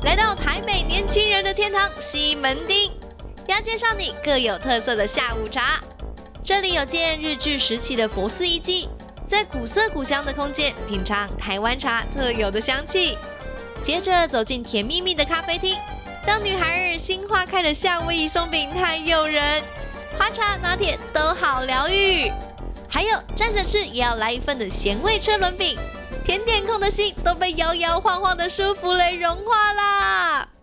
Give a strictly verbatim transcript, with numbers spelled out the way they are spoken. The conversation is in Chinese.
来到台北年轻人的天堂西门町，要介绍你各有特色的下午茶。这里有间日治时期的佛寺遗迹，在古色古香的空间品尝台湾茶特有的香气。接着走进甜蜜蜜的咖啡厅，让女孩儿心花开的夏威夷松饼太诱人，花茶拿铁都好疗愈。还有站着吃也要来一份的咸味车轮饼，甜点控的心都被摇摇晃晃的舒芙蕾融化啦！